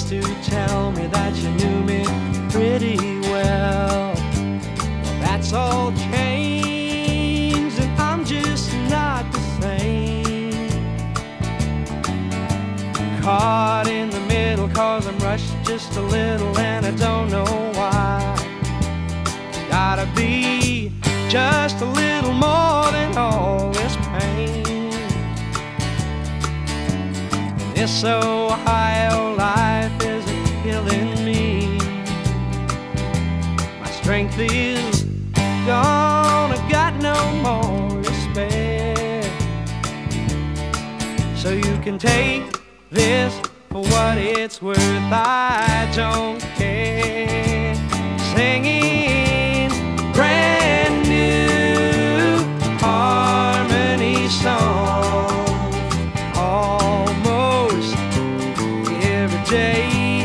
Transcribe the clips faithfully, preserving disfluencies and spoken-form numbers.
to tell me that you knew me pretty well. Well, that's all changed, and I'm just not the same. Caught in the middle, cause I'm rushed just a little, and I don't know why. Gotta be just a little more than all this pain. And this Ohio life isn't killing me. My strength is gone, I got no more to spare. So you can take this for what it's worth, I don't care. Singing brand new harmony songs almost every day.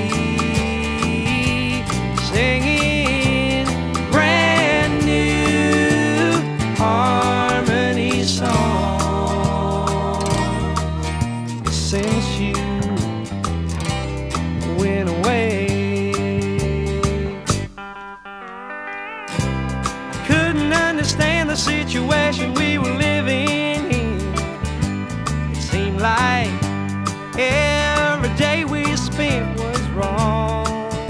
Singing brand new harmony songs since you went away. Understand the situation we were living in. It seemed like every day we spent was wrong.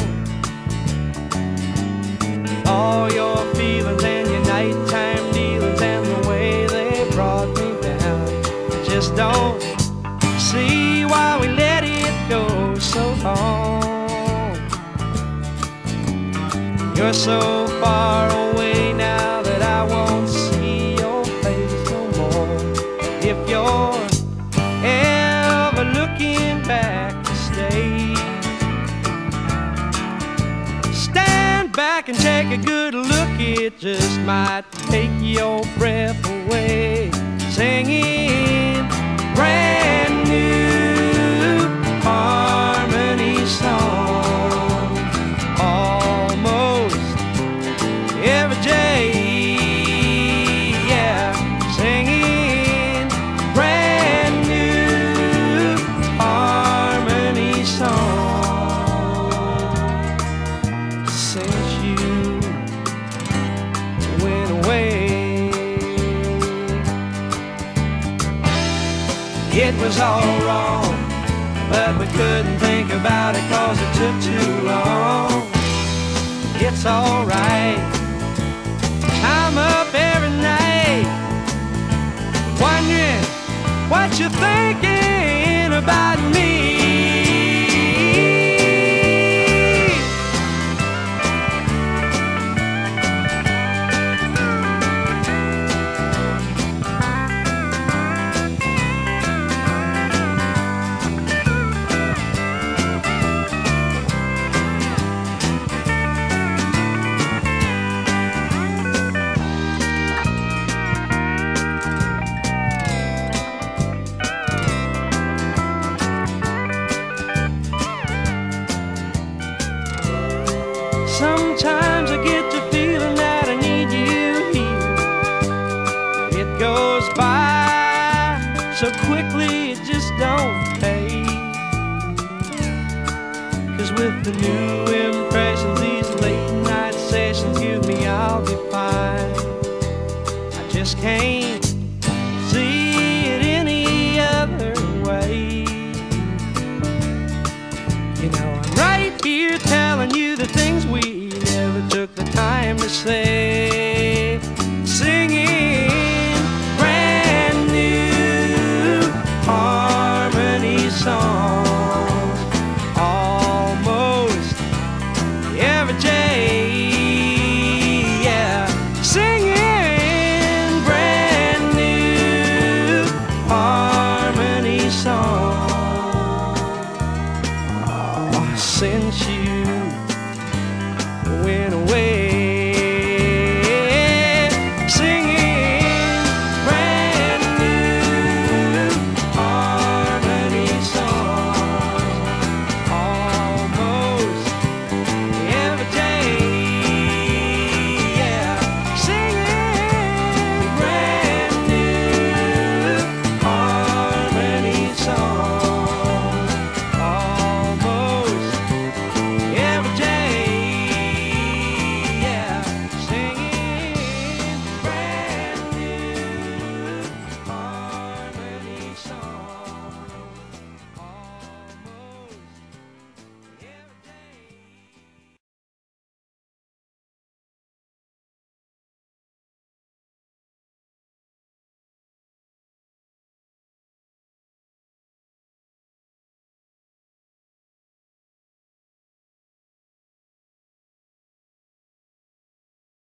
All your feelings and your nighttime dealings and the way they brought me down, I just don't see why we let it go so long. You're so far away now that I won't see your face no more. If you're ever looking back to stay, stand back and take a good look. It just might take your breath away. Singing brand new harmony songs almost every day. It was all wrong, but we couldn't think about it cause it took too long. It's alright, I'm up every night wondering what you're thinking about me. Sometimes I get the feeling that I need you here. It goes by so quickly it just don't pay. Cause with the new impressions, these late night sessions give me I'll be fine. I just can't see it any other way. You know I'm right here telling you the things we never took the time to say.